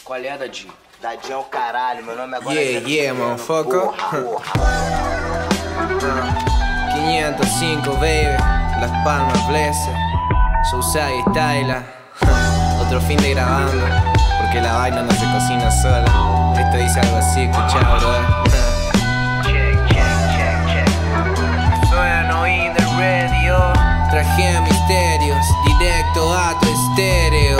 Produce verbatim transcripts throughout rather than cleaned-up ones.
Qual é, Dadinho? Dadinho é o caralho, meu nome agora yeah, é Yeah, motherfucker. Porra, porra. quinientos cinco, baby. Las Palmas, Blessed. Sousai Styla. Otro fin de grabando, porque la vaina no se cocina sola. Esto dice algo así, escuchá, bro. Check, check, check, check. Sueno in the radio. Traje misterios, directo a tu estéreo.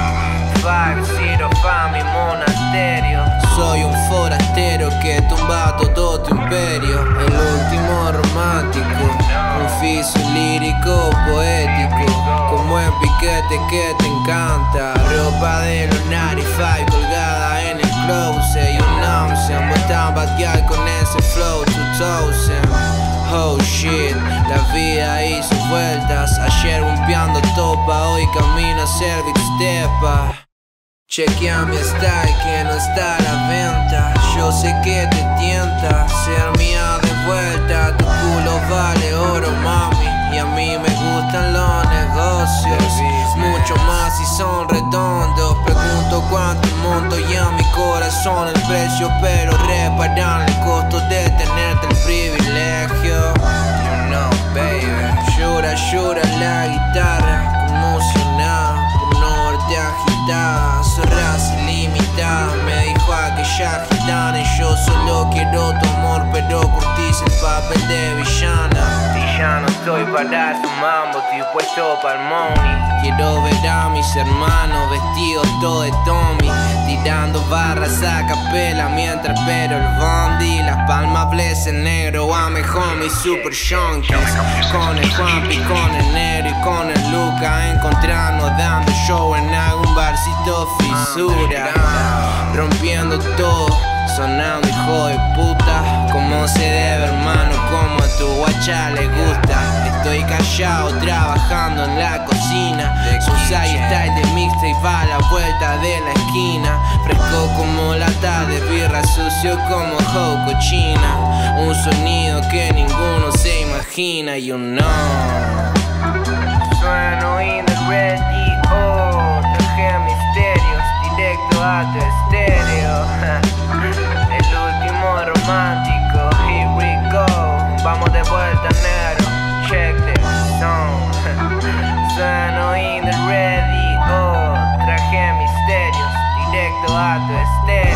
Five Zero fa mi monasterio. Soy un forastero que tumba todo tu imperio. El último romántico, un fiso lírico poético, como en piquete que te encanta. Ropa de los ninety-five colgada en el closet. Y un náusea, botán batear con ese flow dos mil. Oh shit, la vida hizo vueltas. Ayer bombeando topa, hoy camino a ser Big Stepa. Chequea mi style que no está a la venta. Yo sé que te tienta ser mía de vuelta. Tu culo vale oro, mami, y a mí me gustan los negocios. Mucho más si son redondos. Pregunto cuánto el monto y a mi corazón el precio, pero reparan el costo de tenerte el privilegio. You know, baby. Llora, llora la guitarra, conmocionada por norte agitada. Soy raza ilimitada, me dijo aquella gitana. Y yo solo quiero tu amor, pero curtís el papel de villana. Y ya no estoy para tu mambo, estoy puesto para el money. Quiero ver a mis hermanos vestidos todo de Tommy, tirando barras a capela mientras espero el bondi. Las Palmas, Blessed, negro, ame homie, super junkies. Con el Juanpi, con el negro y con el Luca, encontrarnos dando show en algún barcito fisura. Rompiendo todo, sonando hijo de puta, como se debe, hermano, como a tu guacha le gusta. Estoy callado trabajando en la cocina. Sousai Style de mixtape va a la vuelta de la esquina. Fresco como lata de birra, sucio como hoe cochina. Un sonido que ninguno se imagina, you know. Sueno in the radio. Traje misterios, directo a tu estéreo. El último romántico, here we go. Vamos de vuelta, negro. Check the song. Sueno in the radio. Traje misterios, directo a tu estéreo.